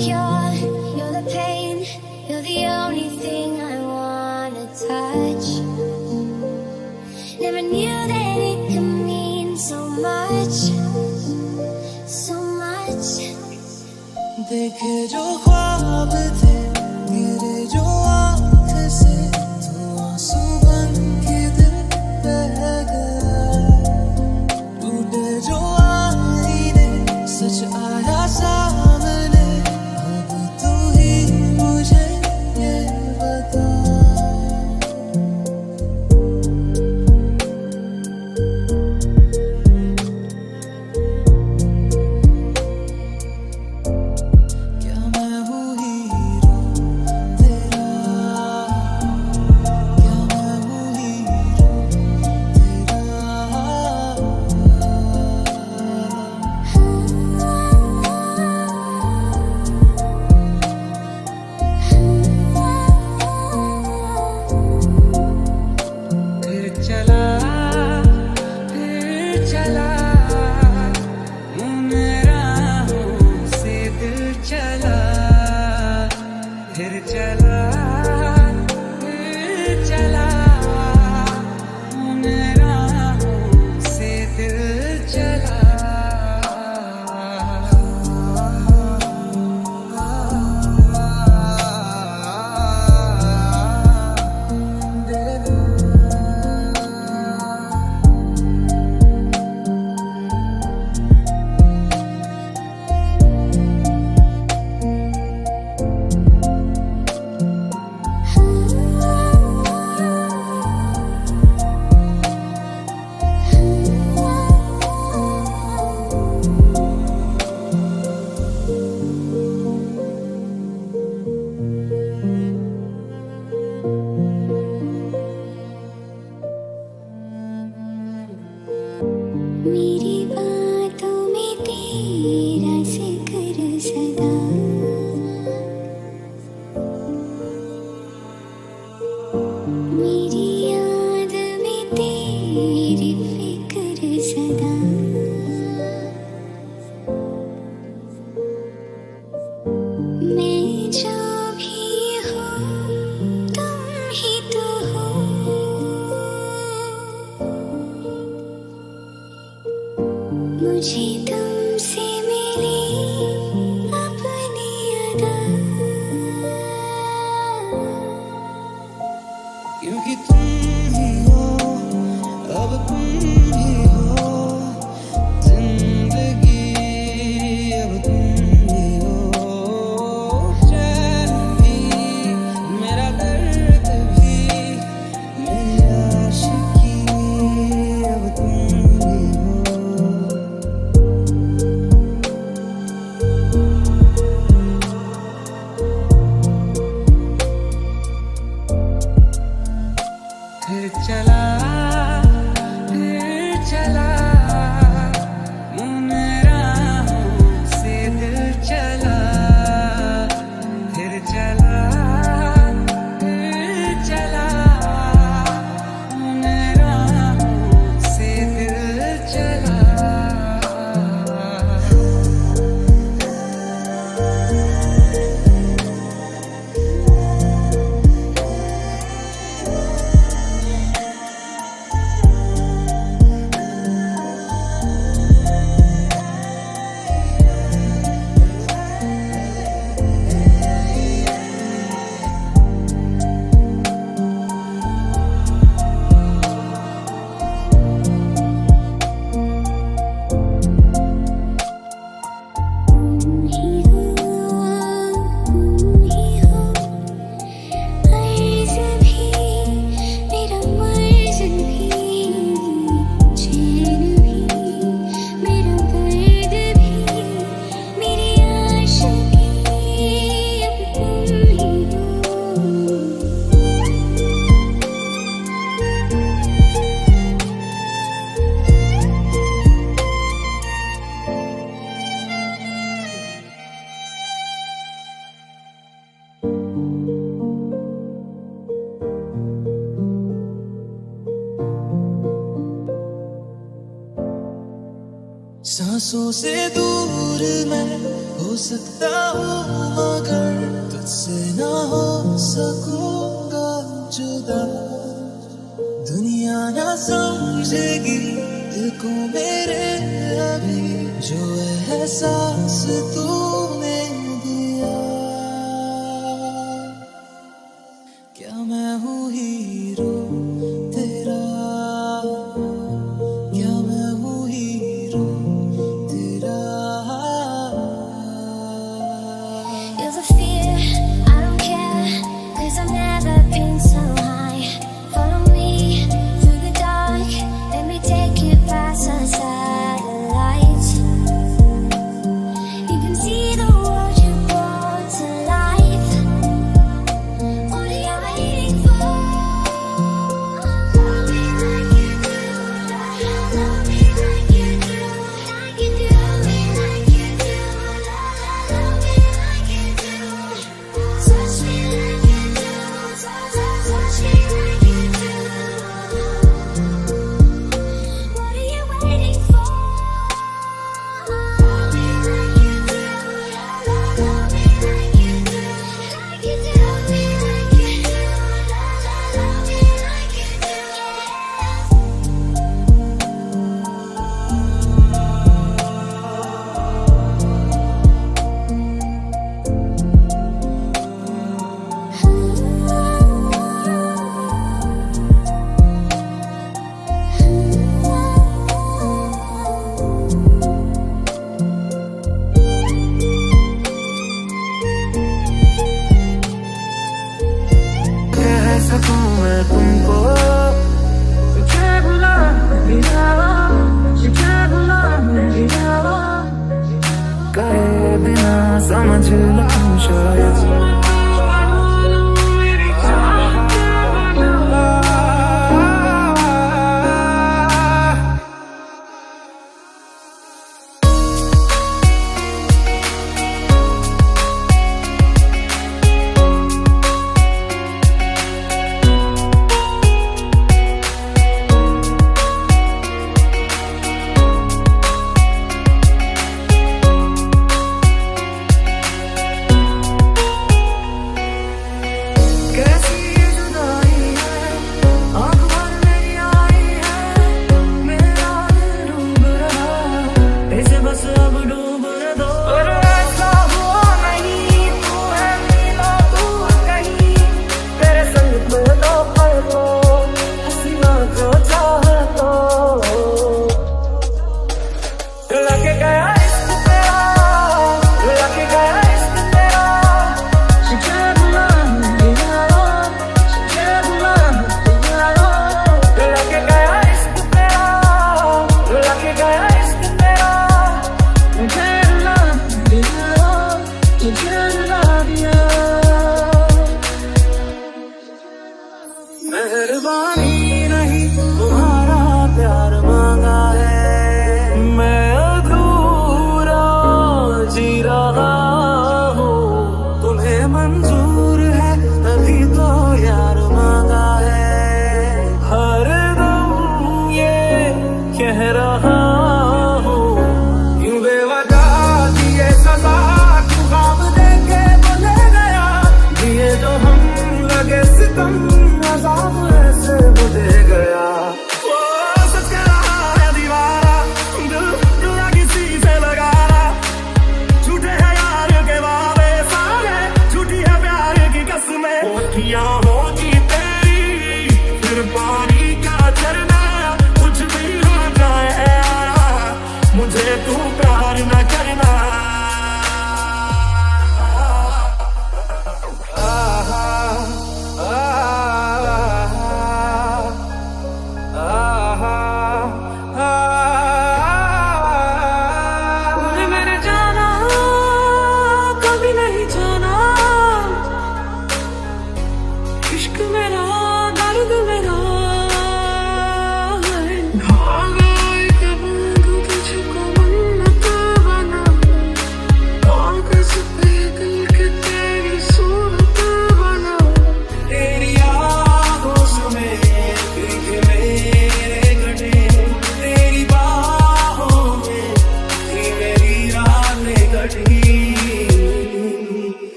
You're the pain, you're the only thing I wanna touch. Never knew that it could mean so much, so much. देखे जो ख्वाब थे गिरे जो आँख से, तो आंसू बन के दिल बह गया। टूटे जो आईने सच आया सामने, अब तू ही मुझे ये बता। मेरी बातों में तेरा जिक्र सदा, मेरी याद में तेरी फिक्र सदा। मैं जो भी हूँ तुम ही तो हो, मुझे तुमसे मिली अपनी अदा। क्योंकि तुम ही हो, अब तुम ही हो, जिंदगी अब तुम ही हो। चैन भी मेरा दर्द भी मेरी आशिकी अब तुम ही हो। फिर चला उन राहों से दिल चला, फिर चला उन राहों से दिल चला। सांसों से दूर मैं सकता हूँ मगर तुझसे ना हो सकूंगा जुदा। दुनिया ना समझेगी दिल को मेरे अभी जो एहसास तूने दिया। क्या मैं हूँ हीरो तेरा, क्या मैं हूँ हीरो तेरा। You're the fear, I don't care, 'cause I've never been so high. Follow me through the dark, let me take you past the satellites. You can see the world you brought to life. What are you waiting for? Love me like you do, love me like you do, like you do, me like you do, love me like you do, touch me like you do, touch me like you do. What are you waiting for? Love me like you do, love me like you do, like you do, me like you do, love me like you do. कह सकूं मैं तुमको तुझे भुला नहीं जावा, तुझे भुला नहीं जावा। कहे बिना समझ लूं शायद मेहरबानी नहीं तुम्हारा प्यार मांगा है, मैं अधूरा जी रहा हूँ। तुम्हें मंजूर है तभी तो यार मांगा है, हर दम ये कह रहा हूँ। यूं बेवजह दिए सजा तू ख्वाब देके बोले गया, दिए जो हम लगे सितम अज़ाब ऐसे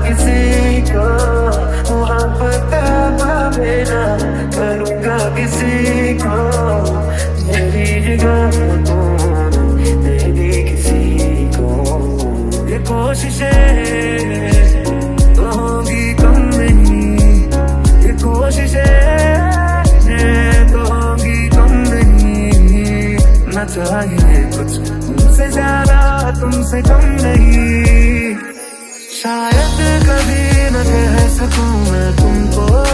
किसी को मोहब्बत मेरा करूँगा किसी को मेरी जगह दे दी किसी को। ये कोशिशें तो होगी कम नहीं, ये कोशिशें तो होगी कम नहीं। ना चाहिए कुछ तुमसे ज्यादा तुमसे कम नहीं। शायद कभी न कह सकूं मैं तुमको